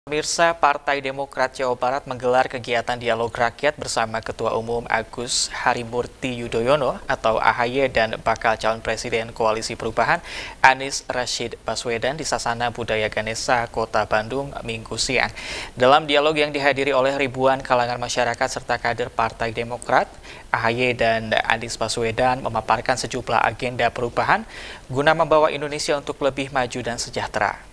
Pemirsa, Partai Demokrat Jawa Barat menggelar kegiatan dialog rakyat bersama Ketua Umum Agus Harimurti Yudhoyono atau AHY dan bakal calon Presiden Koalisi Perubahan Anies Rashid Baswedan di Sasana Budaya Ganesha, Kota Bandung, Minggu siang. Dalam dialog yang dihadiri oleh ribuan kalangan masyarakat serta kader Partai Demokrat, AHY dan Anies Baswedan memaparkan sejumlah agenda perubahan guna membawa Indonesia untuk lebih maju dan sejahtera.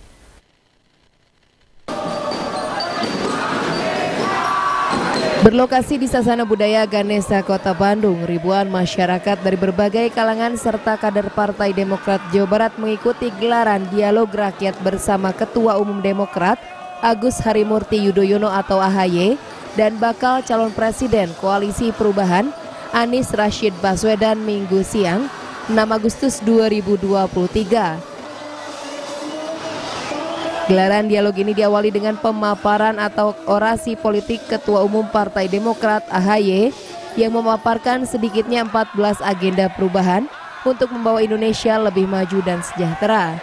Berlokasi di Sasana Budaya Ganesha, Kota Bandung, ribuan masyarakat dari berbagai kalangan serta kader Partai Demokrat Jawa Barat mengikuti gelaran dialog rakyat bersama Ketua Umum Demokrat Agus Harimurti Yudhoyono atau AHY dan bakal calon Presiden Koalisi Perubahan Anies Rashid Baswedan Minggu siang 6 Agustus 2023. Gelaran dialog ini diawali dengan pemaparan atau orasi politik Ketua Umum Partai Demokrat AHY yang memaparkan sedikitnya 14 agenda perubahan untuk membawa Indonesia lebih maju dan sejahtera.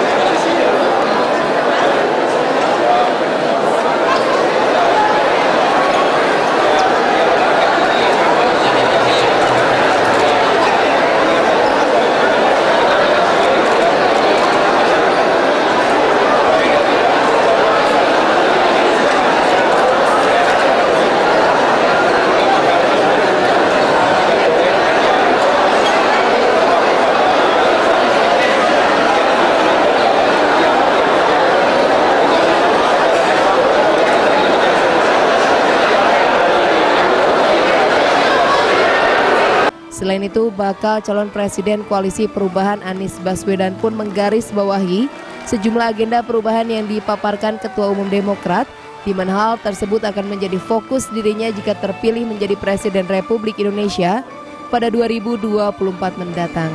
Selain itu, bakal calon Presiden Koalisi Perubahan Anies Baswedan pun menggarisbawahi sejumlah agenda perubahan yang dipaparkan Ketua Umum Demokrat, di mana hal tersebut akan menjadi fokus dirinya jika terpilih menjadi Presiden Republik Indonesia pada 2024 mendatang.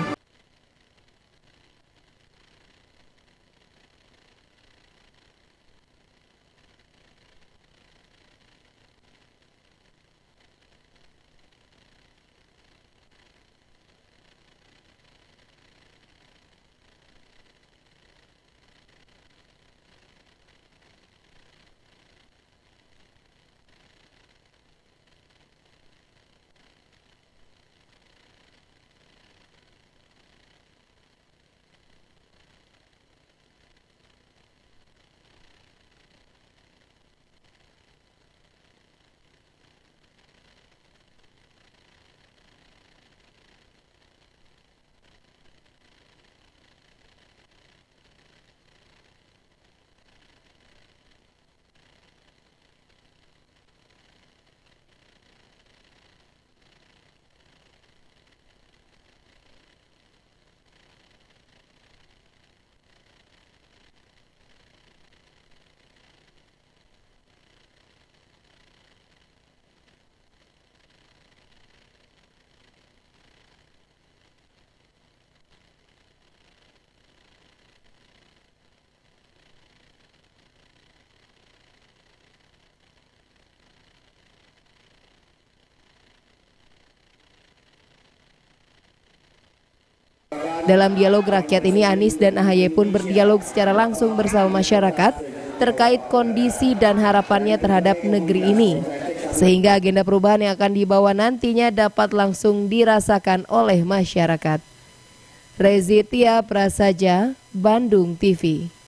Dalam dialog rakyat ini, Anies dan AHY pun berdialog secara langsung bersama masyarakat terkait kondisi dan harapannya terhadap negeri ini, sehingga agenda perubahan yang akan dibawa nantinya dapat langsung dirasakan oleh masyarakat. Rezitia Prasaja, Bandung TV.